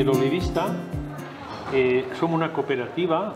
Olivista som una cooperativa,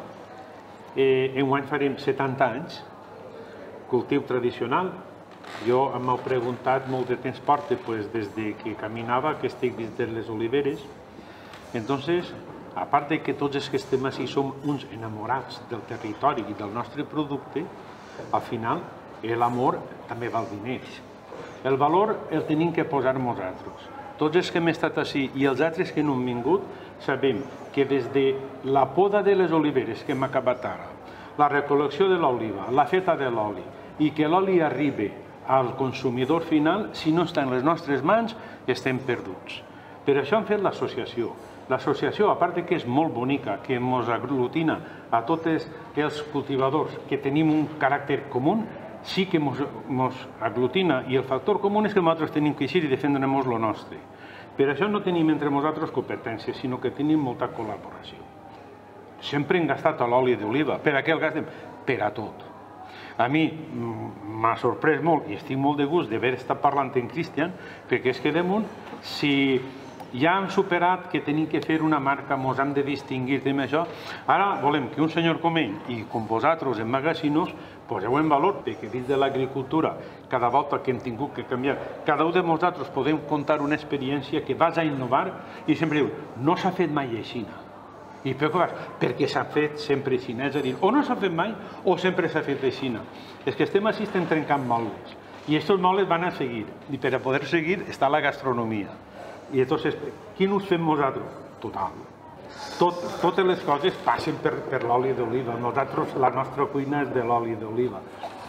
enguany farem 70 anys, cultiu tradicional. Jo m'heu preguntat molt de temps porta, des que caminava, que estic dins de les oliveres. Entonces, a part de que tots els que estem així som uns enamorats del territori i del nostre producte, al final l'amor també val diners. El valor el tenim que posar nosaltres. Tots els que hem estat així i els altres que no han vingut, sabem que des de la poda de les oliveres que hem acabat ara, la recol·lecció de l'oliva, la feta de l'oli, i que l'oli arribi al consumidor final, si no està en les nostres mans, estem perduts. Per això hem fet l'associació. L'associació, a part que és molt bonica, que ens aglutina a tots els cultivadors que tenim un caràcter comú, sí que ens aglutina, i el factor comú és que nosaltres tenim que eixir i defendre-nos el nostre. Per això no tenim entre nosaltres competències, sinó que tenim molta col·laboració. Sempre hem gastat l'oli d'oliva. Per a què el gastem? Per a tot. A mi m'ha sorprès molt i estic molt de gust d'haver estat parlant amb Cristian, perquè és que damunt, si ja hem superat que tenim que fer una marca, ens hem de distingir amb això, ara volem que un senyor com ell i com vosaltres en magasinos poseu en valor que dins de l'agricultura, cada volta que hem tingut que canviar, cada un de nosaltres podem contar una experiència que vas a innovar i sempre diu, no s'ha fet mai així. I per què vas? Perquè s'ha fet sempre així, és a dir, o no s'ha fet mai o sempre s'ha fet així. És que estem així, estem trencant moldes. I aquests moldes van a seguir. I per a poder seguir està la gastronomia. I llavors, quin ús fem nosaltres? Total. Totes les coses passen per l'oli d'oliva. Nosaltres, la nostra cuina és de l'oli d'oliva.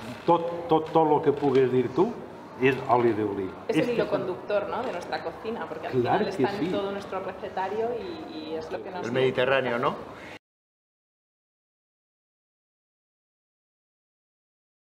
Tot el que pugues dir tu es oli de oliva. Es el hilo conductor, ¿no?, de nuestra cocina, porque al final está en todo nuestro recetario y es lo que nos... El Mediterráneo, ¿no?